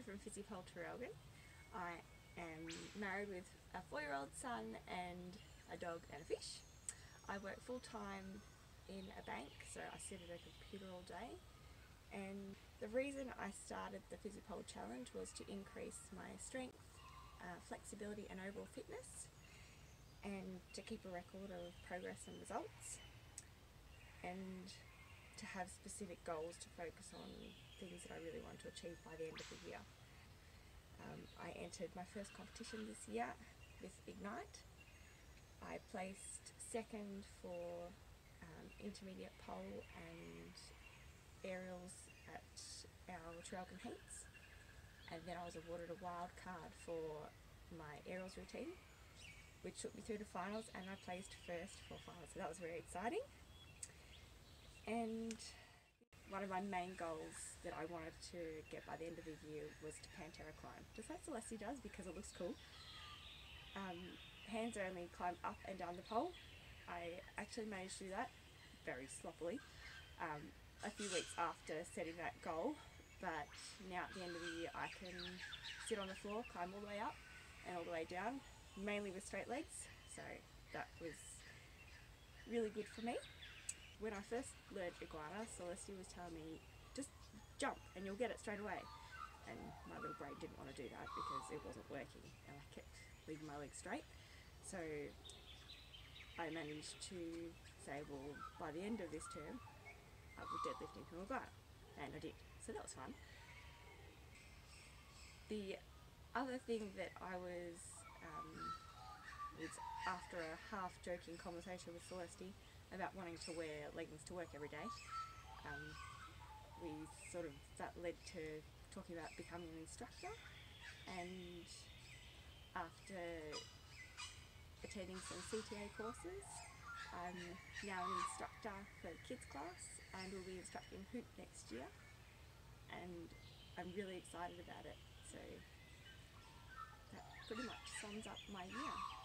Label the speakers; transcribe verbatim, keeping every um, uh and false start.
Speaker 1: from Physipole Traralgon. I am married with a four-year-old son and a dog and a fish. I work full-time in a bank, so I sit at a computer all day. And the reason I started the Physipole Challenge was to increase my strength, uh, flexibility and overall fitness, and to keep a record of progress and results, and to have specific goals to focus on things that I really want to achieve by the end of the year. Um, I entered my first competition this year with Ignite. I placed second for um, intermediate pole and aerials at our Traralgon Heats, and then I was awarded a wild card for my aerials routine, which took me through to finals, and I placed first for finals, so that was very exciting. And one of my main goals that I wanted to get by the end of the year was to Pantera climb, just like Celeste does, because it looks cool. Um, hands only climb up and down the pole. I actually managed to do that very sloppily um, a few weeks after setting that goal, but now at the end of the year I can sit on the floor, climb all the way up and all the way down, mainly with straight legs, so that was really good for me. When I first learned Iguana, Celeste was telling me, just jump and you'll get it straight away. And my little brain didn't want to do that because it wasn't working and I kept leaving my legs straight. So I managed to say, well, by the end of this term, I will deadlift into Iguana. And I did. So that was fun. The other thing that I was, um, was after a half joking conversation with Celeste about wanting to wear leggings to work every day. Um, we sort of, that led to talking about becoming an instructor, and after attending some C T A courses, I'm now an instructor for the kids class and will be instructing Hoop next year, and I'm really excited about it. So that pretty much sums up my year.